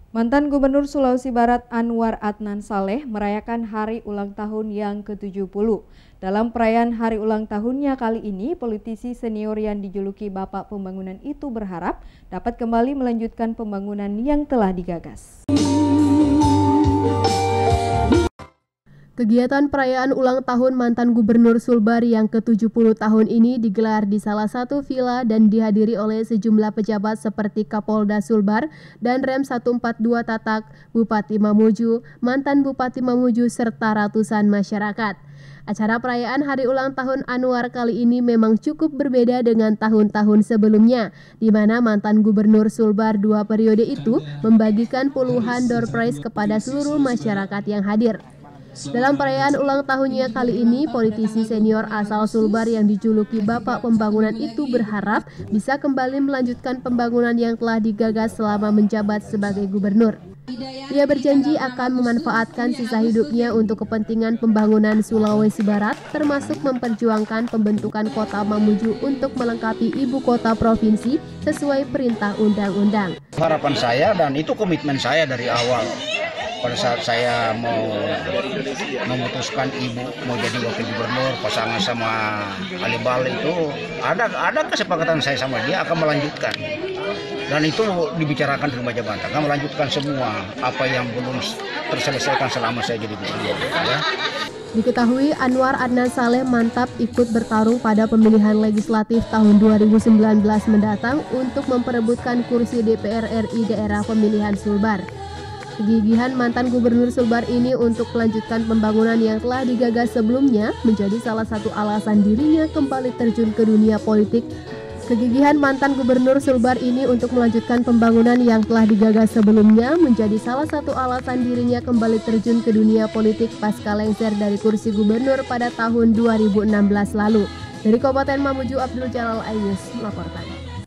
Mantan Gubernur Sulawesi Barat Anwar Adnan Saleh merayakan hari ulang tahun yang ke-70. Dalam perayaan hari ulang tahunnya kali ini, politisi senior yang dijuluki Bapak Pembangunan itu berharap dapat kembali melanjutkan pembangunan yang telah digagas. Kegiatan perayaan ulang tahun mantan Gubernur Sulbar yang ke-70 tahun ini digelar di salah satu villa dan dihadiri oleh sejumlah pejabat seperti Kapolda Sulbar dan Rem 142 Tatak, Bupati Mamuju, mantan Bupati Mamuju, serta ratusan masyarakat. Acara perayaan hari ulang tahun Anwar kali ini memang cukup berbeda dengan tahun-tahun sebelumnya, di mana mantan Gubernur Sulbar 2 periode itu membagikan puluhan door prize kepada seluruh masyarakat yang hadir. Dalam perayaan ulang tahunnya kali ini, politisi senior asal Sulbar yang dijuluki Bapak Pembangunan itu berharap bisa kembali melanjutkan pembangunan yang telah digagas selama menjabat sebagai gubernur. Ia berjanji akan memanfaatkan sisa hidupnya untuk kepentingan pembangunan Sulawesi Barat, termasuk memperjuangkan pembentukan kota Mamuju untuk melengkapi ibu kota provinsi sesuai perintah undang-undang. Harapan saya dan itu komitmen saya dari awal. Pada saat saya mau memutuskan ibu mau jadi wakil gubernur pasangan sama Ali Bale itu ada kesepakatan saya sama dia akan melanjutkan, dan itu dibicarakan di rumah jabatan akan melanjutkan semua apa yang belum terselesaikan selama saya jadi gubernur. Ya. Diketahui Anwar Adnan Saleh mantap ikut bertarung pada pemilihan legislatif tahun 2019 mendatang untuk memperebutkan kursi DPR RI daerah pemilihan Sulbar. Kegigihan mantan Gubernur Sulbar ini untuk melanjutkan pembangunan yang telah digagas sebelumnya menjadi salah satu alasan dirinya kembali terjun ke dunia politik. Kegigihan mantan Gubernur Sulbar ini untuk melanjutkan pembangunan yang telah digagas sebelumnya menjadi salah satu alasan dirinya kembali terjun ke dunia politik pasca lengser dari kursi gubernur pada tahun 2016 lalu. Dari Kabupaten Mamuju, Abdul Jalal Ayus melaporkan.